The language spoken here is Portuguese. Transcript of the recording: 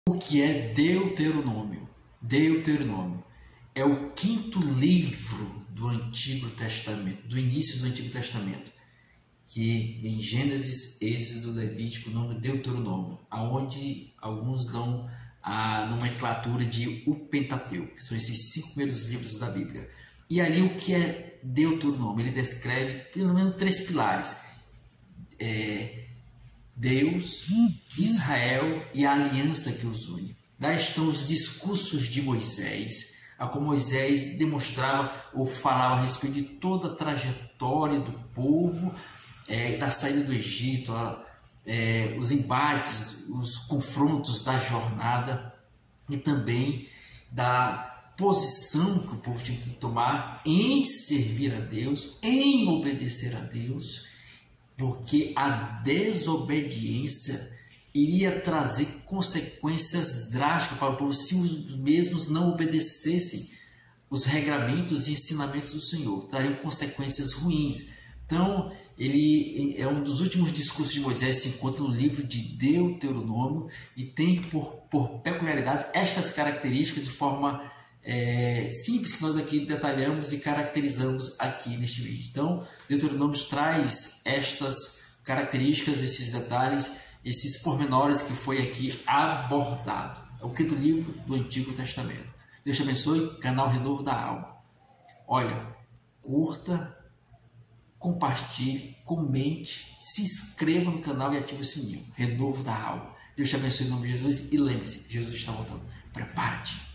O que é Deuteronômio? Deuteronômio é o quinto livro do Antigo Testamento, do início do Antigo Testamento, que em Gênesis, Êxodo, Levítico, o nome Deuteronômio, aonde alguns dão a nomenclatura de o Pentateuco, que são esses 5 primeiros livros da Bíblia. E ali o que é Deuteronômio? Ele descreve pelo menos 3 pilares: Deus, Israel e a aliança que os une. Lá estão os discursos de Moisés, a como Moisés demonstrava ou falava a respeito de toda a trajetória do povo, da saída do Egito, os embates, os confrontos da jornada e também da posição que o povo tinha que tomar em servir a Deus, em obedecer a Deus, porque a desobediência iria trazer consequências drásticas para o povo se os mesmos não obedecessem os regramentos e ensinamentos do Senhor, trariam consequências ruins. Então, ele é um dos últimos discursos de Moisés, se encontra no livro de Deuteronômio e tem por peculiaridade estas características de forma simples, que nós aqui detalhamos e caracterizamos aqui neste vídeo. Então, Deuteronômio traz estas características, esses detalhes, esses pormenores que foi aqui abordado. É o quinto livro do Antigo Testamento. Deus te abençoe, canal Renovo da Alma. Olha, curta, compartilhe, comente, se inscreva no canal e ative o sininho. Renovo da Alma. Deus te abençoe em nome de Jesus e lembre-se, Jesus está voltando. Prepare-te.